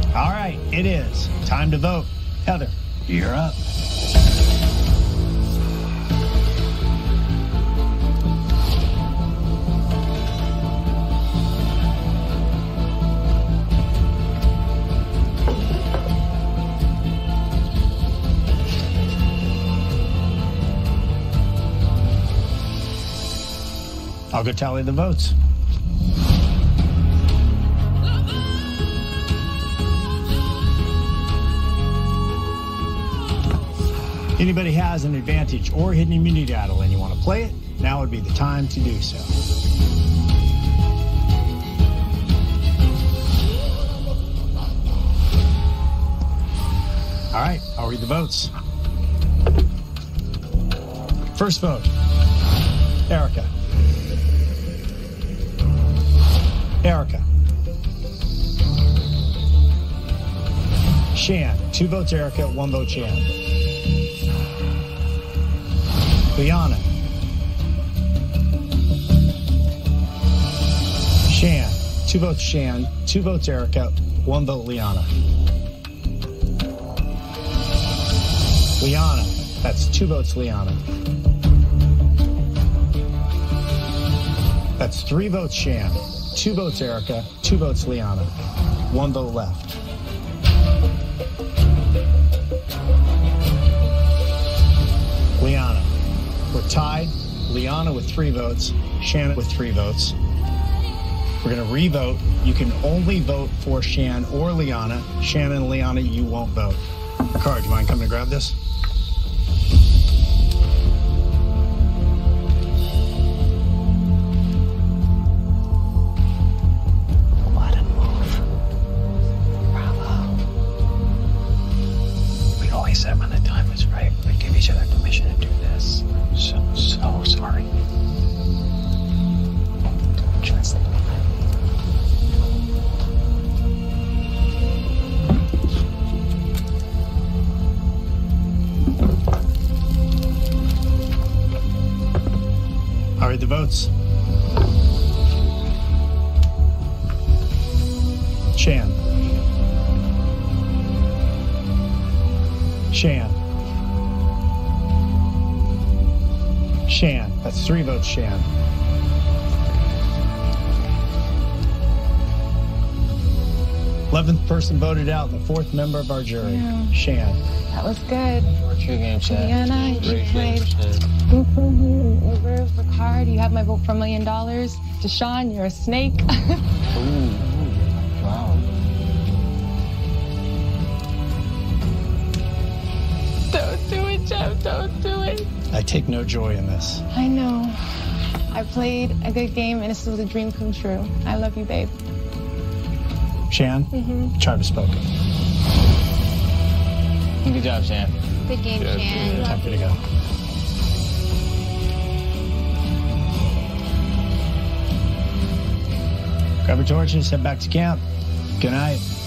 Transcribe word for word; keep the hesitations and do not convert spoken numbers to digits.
All right, it is time to vote. Heather, you're up. I'll go tally the votes. Anybody has an advantage or hidden immunity battle and you want to play it, now would be the time to do so. All right, I'll read the votes. First vote, Erica. Erica. Shan. Two votes Erica, one vote Shan. Liana. Shan. Two votes Shan, two votes Erica, one vote Liana. Liana. That's two votes Liana. That's three votes Shan. Two votes Erica, two votes Liana. One vote left. Liana. We're tied. Liana with three votes, Shan with three votes. We're going to re-vote. You can only vote for Shan or Liana. Shan and Liana, you won't vote. Ricard, do you mind coming to grab this? Said when the time was right, we'd give each other permission to do this. I'm so, so sorry. Don't trust me. All right, the votes. Shan. Shan. Shan. That's three votes Shan. Eleventh person voted out, the fourth member of our jury, yeah. Shan. That was good. What's your game, Shan? Diana, you played Uber, Ricard, you have my vote for a million dollars. Deshaun, you're a snake. Ooh, wow. Don't do it, Jeff. Don't do it. I take no joy in this. I know. I played a good game, and this was a dream come true. I love you, babe. Shan, mm-hmm. Tribe has spoken. Good job, Shan. Good game, Good. Shan. Time for you to go. Grab your torches, head back to camp. Good night.